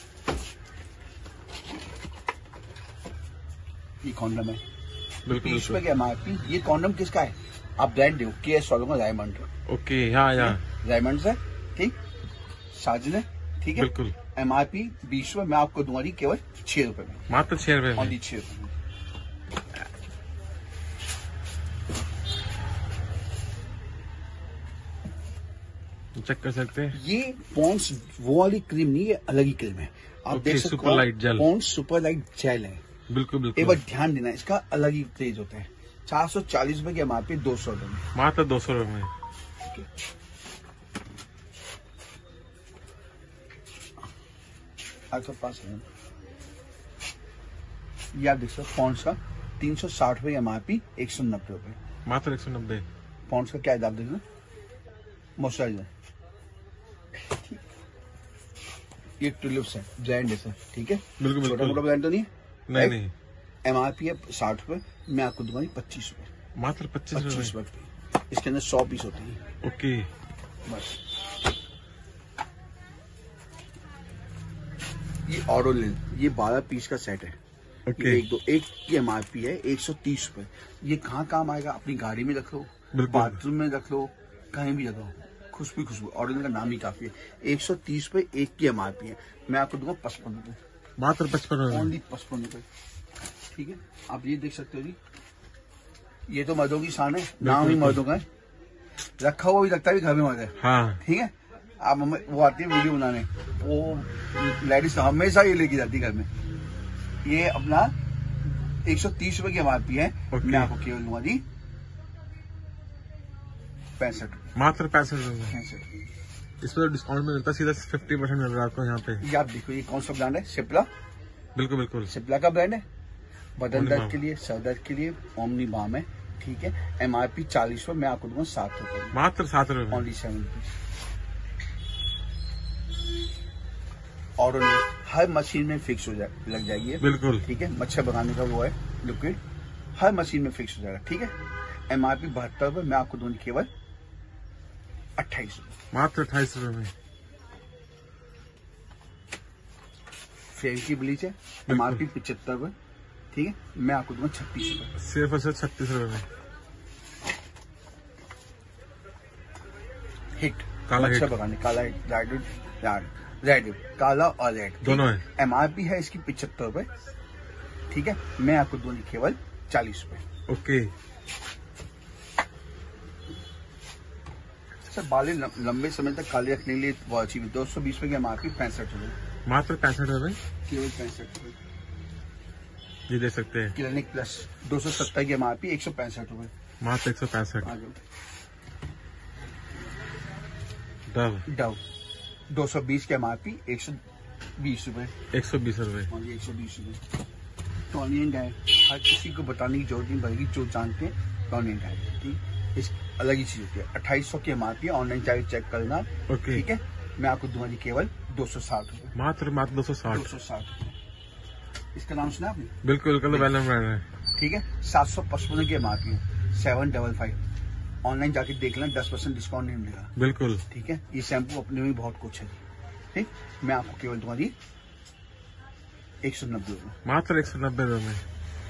ये कॉन्डम है, बिल्कुल बीस रुपए बिल्कुल। की एमआरपी। ये कॉन्डम किसका है? आप ब्रांड दो, के एस वालों का, डायमंड, ओके। हाँ यहाँ डायमंड है। ठीक, साजन है। ठीक है, बिल्कुल। एमआरपी बीस रुपए, मैं आपको दूंगा जी केवल छह रुपए में, मात्र छह रुपए में। ओनली छह रुपए में। चेक कर सकते हैं। ये पॉन्ड्स वो वाली क्रीम नहीं है, अलग ही क्रीम है। आप Okay, देख सकते super light gel. Pond's super light gel है। बिल्कुल एक बिल्कुल। बार ध्यान देना, इसका अलग ही क्रेज होता है। चार सौ चालीस रुपए की एमआरपी, दो सौ रुपए में, मात्र दो सौ रुपए में। आपके पास है ये, आप देख सकते हो पॉन्ड्स का तीन सौ साठ रुपए एमआरपी, एक सौ नब्बे रुपए मात्र एक सौ नब्बे। पॉन्ड्स का क्या है आप देखना, मॉइस्चराइजर, ये ट्यूलिप्स है, ब्रांड है सर, ठीक है। बिल्कुल छोटा बिल्कुल। मोटा ब्रांड तो नहीं है। नहीं नहीं, एमआरपी है साठ रुपए, मैं आपको दूंगा पच्चीस रुपए, मात्र पच्चीस पच्चीस रुपए। रुपए। इसके अंदर सौ पीस होती है ओके। बस। ये ऑरोलिन, ये बारह पीस का सेट है। ओके। ये एक दो एक की एमआरपी है एक सौ तीस रुपए। ये कहाँ काम आएगा, अपनी गाड़ी में रख लो, बिल्कुल। बाथरूम में रख लो, कहीं भी रख लो, खुशबू खुशबू। ऑरोलिन का नाम ही काफी है। एक सौ तीस रुपए एक की एमआरपी है, मैं आपको दूंगा पचपन रुपए, मात्र पचपन रुपए। ओनली पचपन रुपए, ठीक है। आप ये देख सकते हो जी, ये तो मर्दों की शान है, नाम ही मर्दों का है, रखा हुआ भी लगता है भी घर में मर्द है, हाँ ठीक है। आप हमें वो आती है वीडियो बनाने, वो लेडीज हमेशा ये लेके जाती है घर में। ये अपना एक सौ तीस रुपए की एमआरपी है, ओके। मैं आपको केवल दूंगा जी पैंसठ मात्र पैंसठ रुपए। पैंसठ। इस पर डिस्काउंट में मिलता है, सीधा फिफ्टी परसेंट मिल रहा है आपको यहाँ पे। ये आप देखो, ये कौन सा ब्रांड है, सिप्ला, बिल्कुल बिल्कुल। सिप्ला का ब्रांड है। बदन ओमनी दर्द बाम। के लिए, सर दर्द के लिए ओमनी बाम है, ठीक है। एमआरपी चालीस रुपए, मैं आपको दूंगा सात रुपए, मात्र सात रुपए। Only seven rupees. और हर मशीन में फिक्स हो जाए, लग जाएगी, बिल्कुल। ठीक है। मच्छर भगाने का वो है लिक्विड, हर मशीन में फिक्स हो जाएगा, ठीक है। एमआरपी बहत्तर रुपए, मैं आपको दूंगी केवल अट्ठाईस रुपए। मात्र अट्ठाईस रुपए में। फेयर की ब्लीच है, एमआरपी पिछहत्तर रुपए, ठीक है। मैं आपको दूंगा छत्तीस रुपए। सिर्फ और सिर्फ छत्तीस रुपए में। हिट, काला मच्छर हिट। भगाने, काला हिट, रेड रेड रेड काला और रेड दोनों है। एमआरपी है इसकी पिछहत्तर रुपए, ठीक है। मैं आपको दूंगी केवल चालीस रुपए। ओके। सर बालें लंबे समय तक काले रखने के लिए बहुत अच्छी, दो सौ बीस रुपए की एमआरपी, पैंसठ रुपए, मात्र पैंसठ रुपए। केवल पैंसठ रुपए। ये देख सकते हैं, क्लिनिक प्लस दो सौ सत्तर की एमआरपी, एक सौ पैंसठ रुपए। मात्र एक सौ पैंसठ। आ जाओ। डव डव दो सौ बीस की एमआरपी, एक सौ बीस रुपए, एक सौ बीस रुपए। हाँ जी एक सौ बीस रुपए। टॉनियन डाई, हर किसी को बताने की जरूरत नहीं पड़ेगी, जो जानते हैं टॉनियन डाई, ठीक। इस अलग ही चीज होती है। अट्ठाईस सौ की एमआरपी, ऑनलाइन चाहे चेक करना, ओके। ठीक है। मैं आपको दूंगा जी केवल दो सौ साठ रुपए, मात्र मात्र दो सौ दो साठ। सौ साठ रुपए। इसका नाम सुना आपने, बिल्कुल बिल्कुल वेल नोन ब्रांड है। ठीक है। सात सौ पचपन की एमआरपी है, सेवन डबल फाइव। ऑनलाइन जाके देख लें, दस परसेंट डिस्काउंट नहीं मिलेगा, बिल्कुल। ठीक है। ये शैम्पू अपने में बहुत कुछ है, ठीक। मैं आपको केवल दूंगा जी एक सौ नब्बे रुपए। मात्र एक सौ नब्बे रुपए में।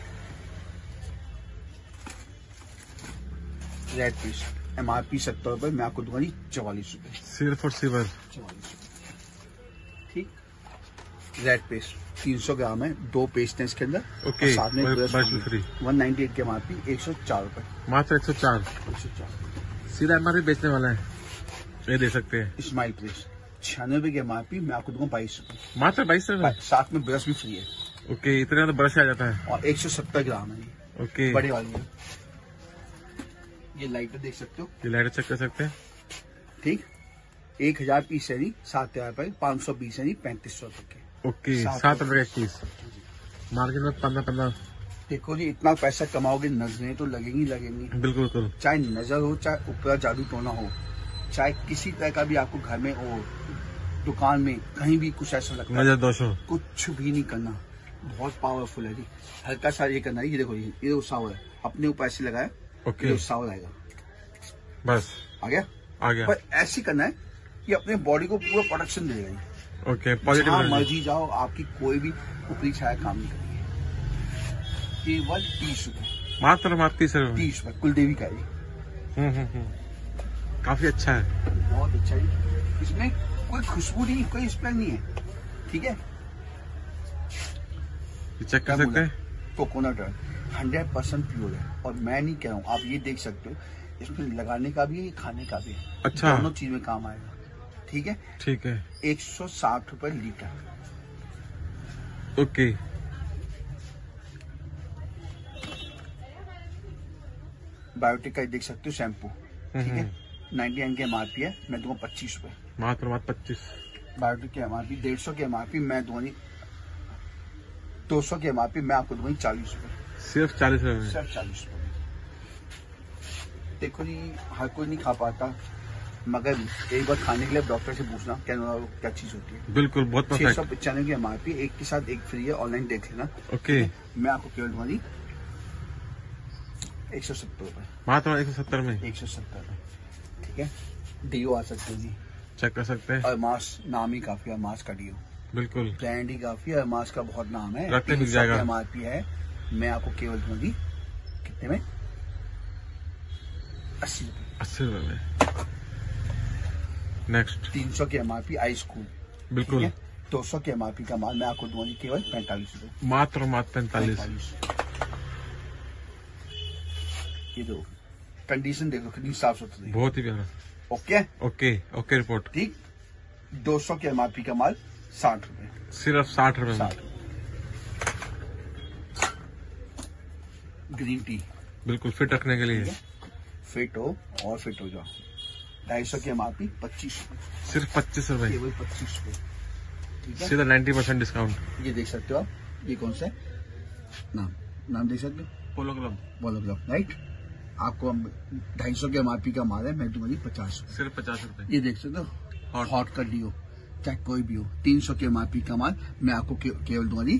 रेड पीस एमआरपी सत्तर रुपए, मैं आपको दूंगा जी चौवालीस रुपए, सिर्फ और सिर्फ चौवालीस रुपए, ठीक। रेड पेस्ट तीन सौ ग्राम है, दो पेस्ट है इसके अंदर, ओके, और साथ में बर- ब्रश ब्रश भी फ्री। वन नाइनटी एट के एमआरपी, एक सौ चार रुपए, मात्र एक सौ चार। एक सौ चार। सीधा एमआरपी बेचने वाला है, ये देख सकते हैं। स्माइल प्लेस छियानवे की एमआरपी, मैं आपको दूंगा बाईस रुपए, मात्र बाईस रुपए। साथ में ब्रश भी फ्री है, ओके, इतने तो ब्रश आ जाता है। और एक सौ सत्तर ग्राम है ये, ओके। बड़े वाली है। ये लाइटर देख सकते हो, ये लाइट चेक कर सकते हैं। ठीक। एक हजार पीस है नहीं, सात हजार रुपए, पाँच सौ पीस है नहीं, पैंतीस सौ रुपए के। ओके, सात सात रुपए का एक पीस। मार्केट में पंद्रह पंद्रह। देखो जी, इतना पैसा कमाओगे, नजरें तो लगेंगी लगेंगी, बिल्कुल बिल्कुल। चाहे नजर हो, चाहे ऊपर जादू टोना हो, चाहे किसी तरह का भी आपको घर में हो, दुकान में, कहीं भी कुछ ऐसा लगता है, नजर दोषो। कुछ भी नहीं करना, बहुत पावरफुल है जी। हल्का सा ये करना है, ये देखो ये ये उत्साह है, अपने ऊपर ऐसे लगाया, ओके, ये उत्साह आएगा, बस आ गया। आ गया। पर ऐसे करना है कि अपने बॉडी को पूरा प्रोटेक्शन दे देगा। ओके, जहाँ पॉजिटिव। मर्जी जाओ, आपकी कोई भी ऊपरी छाया काम नहीं करेगी। केवल तीस रुपए, मात्र मात्र तीस रुपए। तीस रुपए कुलदेवी का है, हम्म हम्म हम्म। काफी अच्छा है। बहुत अच्छा है। इसमें कोई खुशबू नहीं, कोई स्मेल नहीं है, ठीक है। ये चेक कर सकते हैं। Coconut oil hundred percent pure है, और मैं नहीं कह रहा हूँ, आप ये देख सकते हो, इसमें लगाने का भी है, खाने का भी है, अच्छा। दोनों चीज में काम आएगा, ठीक है। ठीक है। एक सौ साठ रुपए लीटर, ओके, बायोटिक का देख सकते हो शैम्पू, ठीक है, नाइनटी नाइन के एमआरपी है, मैं दूंगा पच्चीस रुपए। मात्र मात्र पच्चीस। बायोटिक के एमआरपी डेढ़ सौ के एमआरपी मैं दूंगा दो सौ के एमआरपी मैं आपको दूंगा चालीस रुपए। सिर्फ चालीस रुपए में? सिर्फ चालीस रुपए। देखो जी, हर कोई नहीं खा पाता, मगर एक बार खाने के लिए डॉक्टर से पूछना क्या क्या चीज होती है। बिल्कुल, बहुत छह परफेक्ट। सौ पचानवे की एमआरपी, एक के साथ एक फ्री है, ऑनलाइन देख लेना। ओके, मैं आपको केवल दूंगा एक सौ सत्तर रुपए। मात्र एक सौ सत्तर में? एक सौ सत्तर रुपए, ठीक है। डीओ आ सकते हैं जी, चेक कर सकते हैं। और मास नाम ही काफी है, मास का डीओ बिल्कुल, ब्रांड ही काफी है, मास का बहुत नाम है। रखते मिल जाएगा। एमआरपी है, मैं आपको केवल दूंगी कितने में? अस्सी रुपए। अस्सी रुपए में। नेक्स्ट, तीन सौ की एमआरपी आई स्कूल, बिल्कुल। दो सौ के एमआरपी का माल मैं आपको दूंगी केवल पैंतालीस रुपए। मात्र मात्र पैंतालीस। ये दो कंडीशन देखो कितनी साफ सुथरी, बहुत ही प्यारा। Okay okay okay report. ठीक। दो सौ के एमआरपी का माल साठ रुपए। सिर्फ साठ रुपए में। साठ। ग्रीन टी, बिल्कुल फिट रखने के लिए। फिट हो और फिट हो जाओ। ढाई सौ की एमआरपी पच्चीस रुपए। सिर्फ पच्चीस रुपए। केवल पच्चीस रुपए, ठीक है। सीधा नाइन्टी परसेंट डिस्काउंट। ये देख सकते हो आप, ये कौन सा है नाम नाम देख सकते हो, पोलो क्लब। बोलो क्लब, राइट। आपको ढाई सौ के एमआरपी का माल है, मैं दूंगी पचास रुपए। सिर्फ पचास रुपए। ये देख सकते हो, हॉट। हॉट का डीओ, चाहे कोई भी हो, तीन सौ के एमआरपी का माल मैं आपको के, केवल दूंगी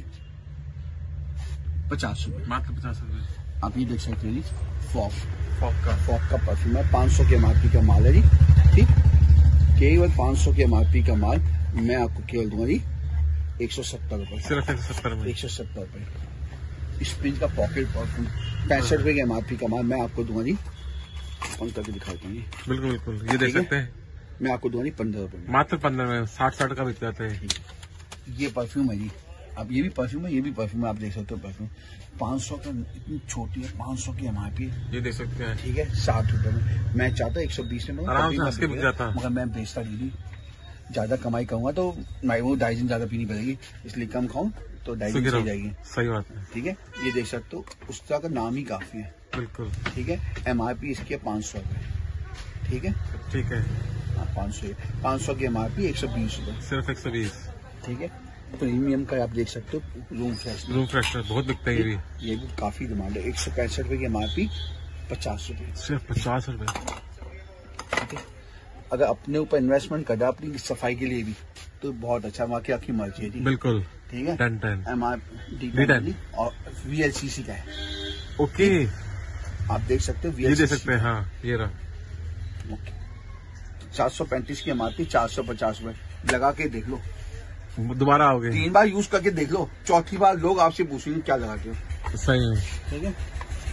पचास रुपए। मात्र पचास रुपए। आप ये देख सकते हो जी, फॉक फॉक का फॉक का परफ्यूम है, पाँच सौ के एमआरपी का माल है जी, ठीक। केवल पाँच सौ के एमआरपी का माल मैं आपको केवल दूंगा जी एक सौ सत्तर रुपए। सिर्फ एक सौ सत्तर में। एक सौ सत्तर रुपए। स्प्रिंग का पॉकेट परफ्यूम पैंसठ रुपए के एमआरपी का माल मैं आपको दूंगा जी, कौन करके दिखाता हूँ, बिल्कुल बिल्कुल, ये देख ठीक है? सकते हैं। मैं आपको दूंगा जी पंद्रह रुपए में। मात्र पंद्रह में साठ साठ का बिक जाते हैं। ये परफ्यूम है जी, अब ये भी परफ्यूम है, ये भी परफ्यूम है, आप देख सकते हो परफ्यूम पाँच सौ का, इतनी छोटी है, पाँच सौ की एमआरपी, ये देख सकते हैं। ठीक है, साठ रुपए में। मैं चाहता एक सौ बीस में आराम तभी से मैं हंस के बिक बेचूंगा, जाता। मगर मैं बेचता नहीं, ज्यादा कमाई करूंगा तो मैं वो ढाई दिन ज्यादा पीनी पड़ेगी, इसलिए कम खाऊं तो ढाई दिन सही जाएगी। सही बात है, ठीक है। ये देख सकते हो, उसका का नाम ही काफी है, बिल्कुल। ठीक है। एमआरपी इसकी है पाँच सौ रुपए, ठीक है। ठीक है, पाँच सौ पाँच सौ की एमआरपी एक सौ बीस रुपए, सिर्फ एक सौ बीस। ठीक है। प्रीमियम का आप देख सकते हो, रूम फ्रेश, रूम फ्रेशनर बहुत बिकता है ये भी। ये भी काफी डिमांड है। एक सौ पैंसठ रुपए की एमआरपी पचास रुपए, सिर्फ पचास रुपए। ठीक है। अगर अपने ऊपर इन्वेस्टमेंट कर अपनी सफाई के लिए भी तो बहुत अच्छा, वहाँ की आपकी मर्जी है जी, बिल्कुल। ठीक है। Ten ten M R D और वीएलसीसी का है, ओके। आप देख सकते हो, ये देख सकते हैं, हाँ ये रहा। ओके। सात सौ पैंतीस की एमआरपी चार सौ पचास रुपए, लगा के देख लो, दोबारा आओगे, तीन बार यूज करके देख लो, चौथी बार लोग आपसे पूछेंगे क्या लगाते हो। सही है। ठीक है।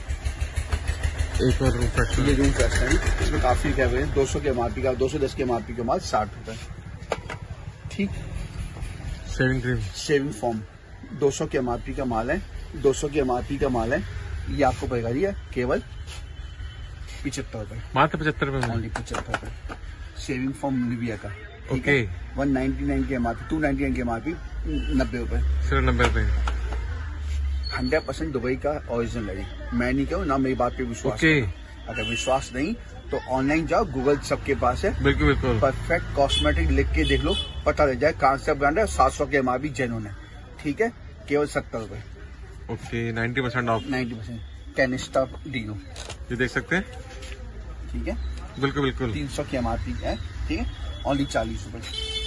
एक और रूम फ्रेशनर, ये रूम फ्रेशनर है, इसमें काफी क्या है, दो सौ के एमआरपी का, दो सौ दस के एमआरपी का माल साठ रुपए, ठीक। शेविंग क्रीम, शेविंग फॉर्म दो सौ के एमआरपी का माल है, दो सौ के एमआरपी का माल है, ये आपको पड़ेगा जी केवल पिछहत्तर रुपए, मात्र पचहत्तर रुपए में। ओनली पचहत्तर रुपए। शेविंग फॉर्म निविया का, ठीक ओके। है, वन नाइनटी नाइन के एमआरपी, टू नाइनटी नाइन के एमआरपी, नब्बे रुपए, सिर्फ नब्बे रुपए। हंड्रेड परसेंट दुबई का ओरिजिनल है, मैं नहीं कहूँ ना, मेरी बात पे विश्वास ओके। करो। अगर विश्वास नहीं तो ऑनलाइन जाओ, गूगल सबके पास है, बिल्कुल बिल्कुल। परफेक्ट कॉस्मेटिक लिख के देख लो, पता लग जाए कौन सा ब्रांड है। सात सौ के एमआरपी जेन्युइन है, ठीक है, केवल सत्तर रुपए, okay. Ninety percent off, ninety percent कैनिस्टा डीनो, ये देख सकते हैं, ठीक है, बिल्कुल बिल्कुल। तीन सौ की एमआरपी है, ठीक है, ओनली चालीस रुपए।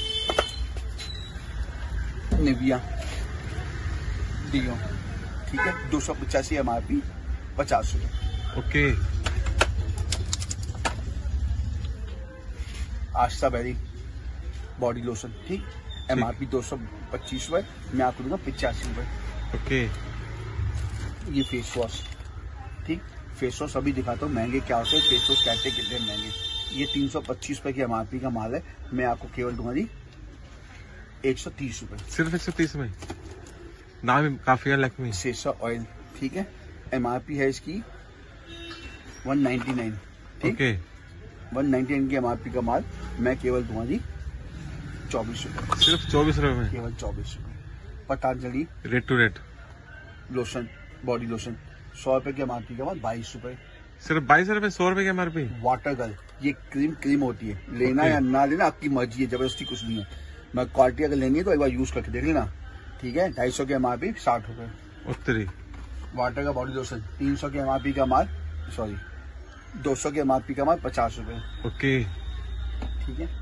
निविया डीनो, ठीक है, दो सौ पचासी एमआरपी पचास रुपए। Okay. Astaberry body lotion, ठीक, एमआरपी दो सौ पच्चीस रुपए, मैं आपको दूंगा पिचासी रुपए। ओके। ये फेस वॉश, ठीक, फेस वॉश अभी दिखाता हूँ महंगे क्या होते हैं, फेस वॉश कहते कितने महंगे। ये तीन सौ पच्चीस रुपए की एमआरपी का माल है, मैं आपको केवल दूंगा जी एक सौ तीस रुपए। सिर्फ एक सौ तीस में, नाम काफी है लक्ष्मी। सेसा ऑयल, ठीक है, एमआरपी है इसकी वन नाइनटी नाइन, ठीक, ओके। वन नाइनटी नाइन की एमआरपी का माल मैं केवल दूंगा जी चौबीस रुपए, सिर्फ चौबीस रुपए में, केवल चौबीस रुपए। Patanjali rate to rate, lotion, body lotion, सौ रुपए के एमआरपी का माल बाईस रुपए, सिर्फ बाईस रुपए, सौ रुपए की एमआरपी। वाटर गर्ल, ये क्रीम क्रीम होती है, लेना Okay. या ना लेना आपकी मर्जी है, जबरदस्ती कुछ नहीं है। मैं क्वालिटी अगर लेनी है तो एक बार यूज करके देख लेना, ठीक है। ढाई सौ की एमआरपी, साठ रुपए। उत्तरी वाटर का बॉडी लोशन तीन सौ की एमआरपी का माल, सॉरी दो सौ की एमआरपी का माल पचास रुपए, ओके। ठीक है।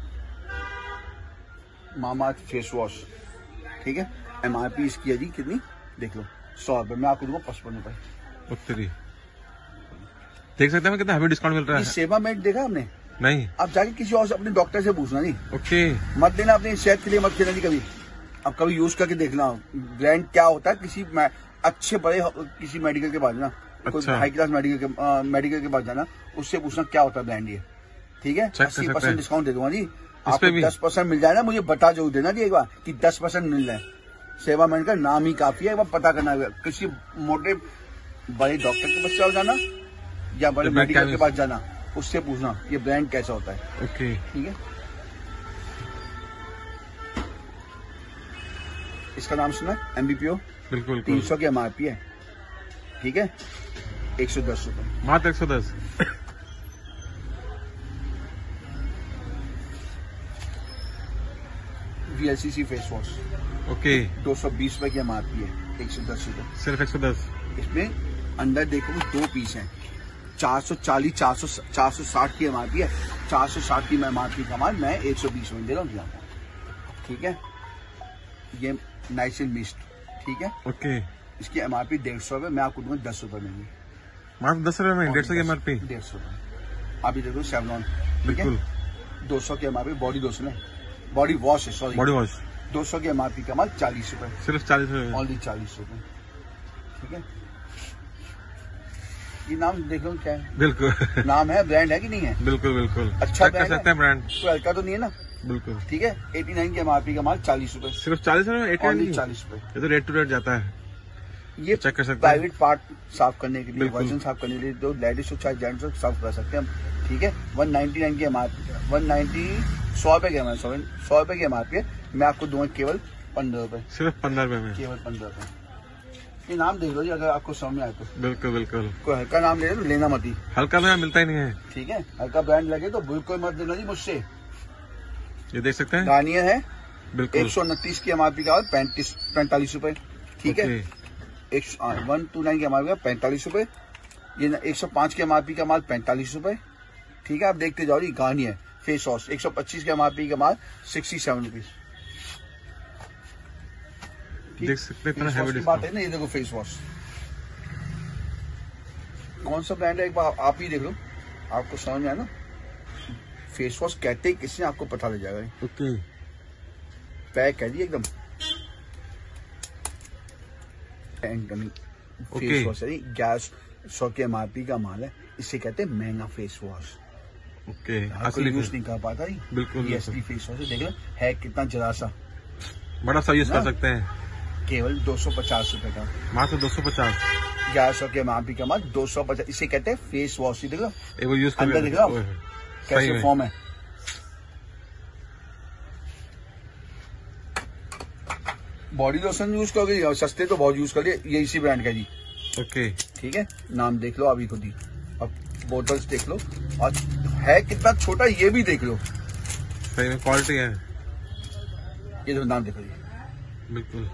मामा फेस वॉश, ठीक है, एमआरपी इसकी है जी कितनी देख लो, सौ रुपए, मैं आपको दूंगा पचपन रुपए। उत्तरी देख सकते हैं कितना हमें डिस्काउंट मिल रहा ये है। सेवा मेट देखा आपने? नहीं। आप जाके किसी और से अपने डॉक्टर से पूछना जी, ओके। मत देना अपनी सेहत के लिए, मत देना जी कभी। अब कभी यूज करके देखना ब्रांड क्या होता है, किसी अच्छे बड़े किसी मेडिकल के पास जाना, कोई अच्छा। हाई क्लास मेडिकल के आ, मेडिकल के पास जाना, उससे पूछना क्या होता है ब्रांड ये, ठीक है। अस्सी परसेंट डिस्काउंट दे दूंगा जी आपको, दस परसेंट मिल जाए ना, मुझे बता जरूर देना जी एक बार कि दस परसेंट मिल रहा है। सेवा मेट का नाम ही काफी है, एक बार पता करना है, किसी मोटे बड़े डॉक्टर के पास चल जाना या बड़े मेडिकल के पास जाना, उससे पूछना ये ब्रांड कैसा होता है, ओके। ठीक है। इसका नाम सुना एमबीपीओ, बिल्कुल तीन सौ की एमआरपी है, ठीक है, एक सौ दस रुपए मात्र एक सौ दस। VLCC face wash, okay. दो सौ बीस रुपए की एमआरपी है, एक सौ दस रुपए। सिर्फ एक सौ दस। इसमें अंदर देखो दो पीस हैं, चार सौ चालीस, चार सौ चार सौ साठ की एमआरपी है, चार सौ साठ की एमआरपी का माल मैं एक सौ बीस में दे रहा हूँ आपको, ठीक है। ये नाइसिल मिस्ट, ठीक है, ओके। इसकी एमआरपी डेढ़ सौ रुपए, मैं आपको दूंगा दस रुपए में, मात्र दस रुपए में डेढ़ सौ की एमआरपी। डेढ़ सौ रुपए। अभी देखो सेवलॉन, बिल्कुल। दो सौ की एमआरपी, बॉडी लोशन है, बॉडी वॉश है, सॉरी बॉडी वॉश दो सौ की एमआरपी का माल चालीस रुपए, सिर्फ चालीस रुपए। ओनली चालीस रुपए, ठीक है। ये नाम देख लो क्या है, बिल्कुल। नाम है, ब्रांड है कि नहीं है, बिल्कुल बिल्कुल। अच्छा चेक कर ब्रांड सकते हैं ब्रांड, तो हल्का तो नहीं है ना, बिल्कुल। ठीक है। नवासी की एमआरपी का माल चालीस रुपए, सिर्फ चालीस रुपए, ओनली चालीस रुपए। ये तो रेट टू रेट जाता है। ये चेक कर सकते हैं। प्राइवेट पार्ट साफ करने के लिए, बिल्कुल। वजन साफ करने के लिए, जो लेडीज हो चाहे जेंट्स हो साफ कर सकते हैं हम, ठीक है। वन नाइनटी नाइन की एमआरपी, वन नाइनटी सौ रुपए की एमआरपी, सौ रुपए की एमआरपी है, मैं आपको दूंगा केवल पंद्रह रुपए, सिर्फ पंद्रह रुपए में, केवल पंद्रह रुपए। ये नाम देख लो जी, अगर आपको समझ में आए तो। बिल्कुल बिल्कुल। कोई हल्का नाम ले लो, लेना मत ही, हल्का में मिलता ही नहीं है। ठीक है। हल्का ब्रांड लगे तो बिल्कुल मत लेना जी मुझसे। ये देख सकते हैं, गार्नियर है, बिल्कुल। एक सौ उनतीस की एमआरपी का पैंतीस पैंतालीस रुपए, ठीक है। ओके। एक वन टू नाइन की एमआरपी का पैंतालीस रुपए, ये एक सौ पांच की एमआरपी का माल पैंतालीस रुपए, ठीक है। आप देखते जाओ जी, गार्नियर फेस वॉश एक सौ पच्चीस के एमआरपी का माल सिक्सटी सेवन रुपीज, देख सकते हैं इतना फेस हैवी वॉश की बात डिस्काउंट। है ना, ये देखो फेस वॉश कौन सा ब्रांड है, एक बार आप ही देख लो, आपको समझ में आया ना। फेस वॉश कहते किसने आपको पता लग जाएगा, ओके। पैक है जी एकदम, फेस वॉश है, गैस सौ के एमआरपी का माल है, इसे कहते हैं महंगा फेस वॉश, ओके। हर कोई यूज नहीं कर पाता जी। बिल्कुल ये असली फेस वॉश है, देख लो है कितना जरा सा, बड़ा सा यूज ना? कर सकते हैं। केवल दो सौ पचास रुपए का, मात्र दो सौ पचास। ग्यारह सौ के एमआरपी का माल दो सौ पचास, इसे कहते हैं फेस वॉश। देख लो एक बार यूज अंदर दिख रहा हो? कैसे फॉर्म है, बॉडी लोशन यूज करोगे सस्ते तो बहुत यूज करिए, ये इसी ब्रांड का जी, ओके। ठीक है। नाम देख लो अभी खुद ही, अब बोतल्स देख लो, और है कितना छोटा ये भी देख लो, सही में क्वालिटी है, ये जो नाम देखो जी, बिल्कुल।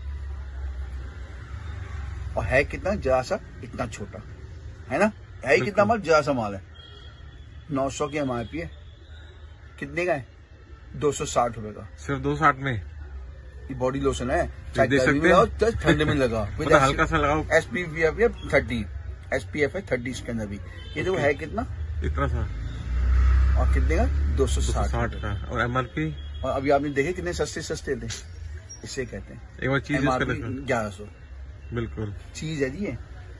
और है कितना जरा सा, इतना छोटा है ना, है ही कितना माल, जरा सा माल है, नौ सौ की एमआरपी है, कितने का है, दो सौ साठ रुपए का, सिर्फ दो साठ में ये बॉडी लोशन है, चाहे देख गर्मी सकते में हैं। लगाओ चाहे ठंडे में लगाओ, मतलब हल्का सा लगाओ, एस पी एफ है थर्टी, एस पी एफ है थर्टी इसके अंदर भी, ये देखो है कितना, इतना सा, और कितने का, दो सौ साठ साठ का। और एमआरपी और अभी आपने देखे कितने सस्ते सस्ते थे, इसे कहते हैं एक बार चीज यूज कर एमआरपी देखो, ग्यारह सौ, बिल्कुल। चीज है जी ये,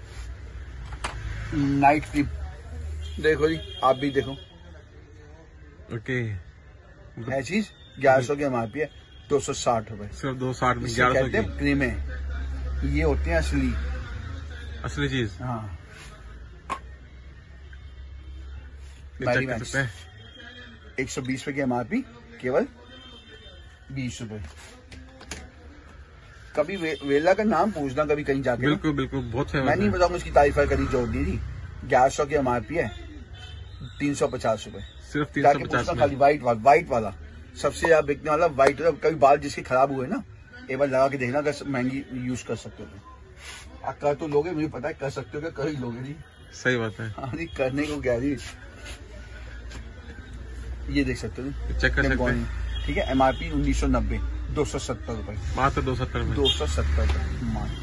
नाइट क्लिप देखो जी, आप भी देखो, ओके। है चीज, ग्यारह सौ की एमआरपी है, दो सौ साठ रुपए, सिर्फ दो साठ में इसे ग्यारह सौ कहते हैं की क्रीमें, ये होते हैं असली, असली चीज। हाँ। ये मैरी चेक कर मैक्स सकते हैं, एक सौ बीस रुपए की एमआरपी, केवल बीस रुपए। कभी वे, वेला का नाम पूछना कभी कहीं जाके ना। बिल्कुल बिल्कुल, बहुत फेमस मैं नहीं है। बताऊंगा उसकी तारीफ करी जोड़ दी थी, ग्यारह सौ की एमआरपी है, तीन सौ पचास रूपए सिर्फ तीन सौ पचास में। खाली व्हाइट वाला, व्हाइट वाला सबसे ज्यादा बिकने वाला व्हाइट वाला। कभी बाल जिसके खराब हुए ना, एक बार लगा के देखना, अगर महंगी यूज कर सकते हो तो। आप कर तो लोगे, मुझे पता है कर सकते हो, क्या कर ही लोगे नहीं। सही बात है। हाँ नहीं, करने को क्या जी। ये देख सकते हो, चेक कर सकते हैं। ठीक है, एमआरपी उन्नीस सौ नब्बे, दो सौ सत्तर रूपए मात्र दो सत्तर में, दो सौ सत्तर रूपए मात्र।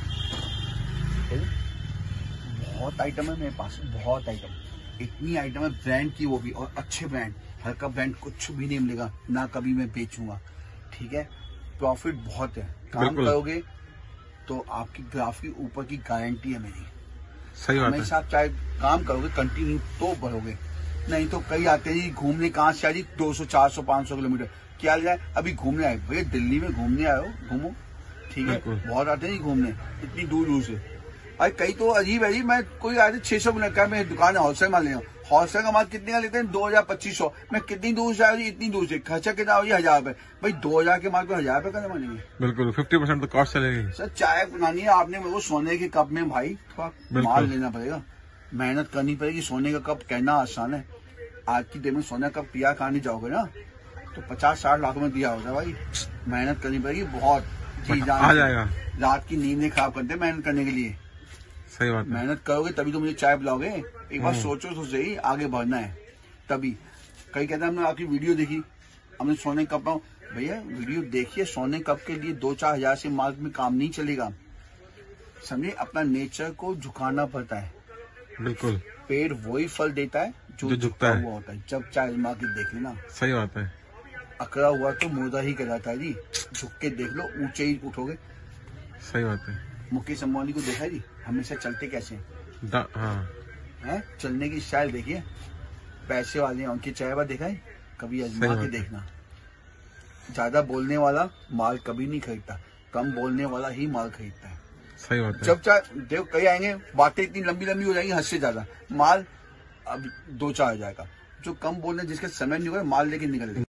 बहुत आइटम है मेरे पास, बहुत आइटम, इतनी आइटम है ब्रांड की, वो भी और अच्छे ब्रांड। हल्का ब्रांड कुछ भी नहीं मिलेगा ना, कभी मैं बेचूंगा। ठीक है, प्रॉफिट बहुत है, काम करोगे तो आपकी ग्राफ के ऊपर की गारंटी है मेरी। सही बात है। हमेशा आप चाहे काम करोगे कंटिन्यू तो बढ़ोगे, नहीं तो कई आते हैं जी घूमने, कहाँ से आए दो सौ चार सौ पाँच सौ किलोमीटर क्या ले जाए, अभी घूमने आए भैया, दिल्ली में घूमने आए हो, घूमो। ठीक है, बहुत आते हैं जी घूमने इतनी दूर दूर से। अरे कई तो अजीब है जी, मैं कोई आए थे छह सौ मिनट का, मेरी दुकान है होलसेल माल ले, होलसेल का माल कितने का लेते हैं, दो हजार पच्चीस सौ। मैं कितनी दूर से आया जी, इतनी दूर से, खर्चा कितना हो जी, हजार रुपए। भाई दो हजार के माल को हजार रुपए करने मानेंगे, बिल्कुल फिफ्टी परसेंट तो कॉस्ट चलेगी। सर चाय बनानी है आपने, मेरे को सोने के कप में भाई थोड़ा माल लेना पड़ेगा, मेहनत करनी पड़ेगी। सोने का कप कहना आसान है, आज की डेट में सोने का कप पिया खाने जाओगे ना तो पचास साठ लाख में दिया होता है भाई। मेहनत करनी पड़ेगी बहुत, जी जान आ जाएगा। रात की नींद खराब करते हैं मेहनत करने के लिए। सही बात है। मेहनत करोगे तभी तो मुझे चाय पिलाओगे। एक बार सोचो तो सही, आगे बढ़ना है तभी। कई कहते हैं हमने आपकी वीडियो देखी, हमने सोने कप, भैया वीडियो देखिए, सोने कप के लिए दो चार हजार से मार्क में काम नहीं चलेगा, समझे। अपना नेचर को झुकाना पड़ता है, बिल्कुल। पेड़ वही फल देता है जो, जो झुकता है, हुआ होता है। जब चाय मार के देख लेना, सही बात है। अकड़ा हुआ तो मुर्दा ही कहलाता है जी, झुक के देख लो ऊंचे ही उठोगे। सही बात है। मुकेश अंबानी को देखा जी, हमेशा चलते कैसे हैं, हाँ है चलने की स्टाइल देखिए, पैसे वाले हैं उनकी चाय बार देखा है, कभी आजमा के देखना। ज्यादा बोलने वाला माल कभी नहीं खरीदता, कम बोलने वाला ही माल खरीदता है। सही बात है। जब चाहे देखो कई आएंगे, बातें इतनी लंबी लंबी हो जाएंगी, हद से ज्यादा माल अब दो चार हो जाएगा। जो कम बोलने जिसके समय नहीं होगा, माल लेके निकल